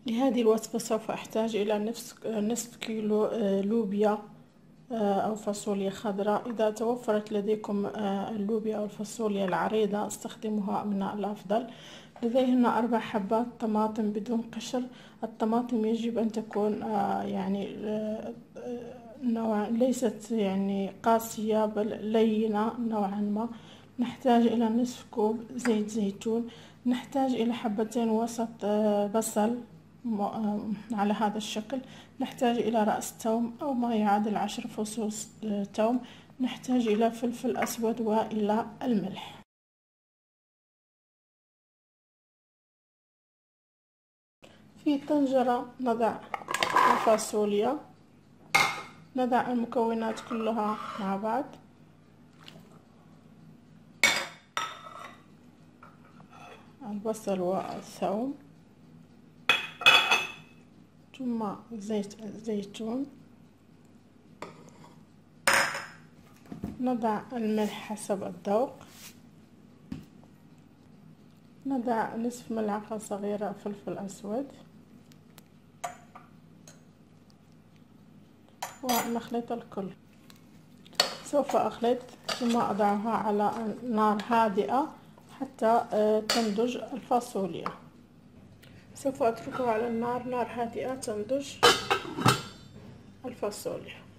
لهذه الوصفة سوف أحتاج إلى نصف كيلو لوبيا أو فاصوليا خضراء. إذا توفرت لديكم اللوبيا أو الفاصوليا العريضة استخدموها من الأفضل. لديهن 4 حبات طماطم بدون قشر. الطماطم يجب أن تكون يعني نوع ليست يعني قاسية بل لينة نوعا ما. نحتاج إلى نصف كوب زيت زيتون. نحتاج إلى 2 حبات وسط بصل على هذا الشكل. نحتاج إلى رأس توم أو ما يعادل 10 فصوص توم. نحتاج إلى فلفل أسود وإلى الملح. في طنجرة نضع الفاصوليا، نضع المكونات كلها مع بعض، البصل والثوم، ثم زيت الزيتون. نضع الملح حسب الذوق. نضع نصف ملعقة صغيرة فلفل أسود ونخلط الكل. سوف أخلط ثم أضعها على نار هادئة حتى تنضج الفاصوليا. سوف أتركها على نار هادئة تنضج الفاصوليا.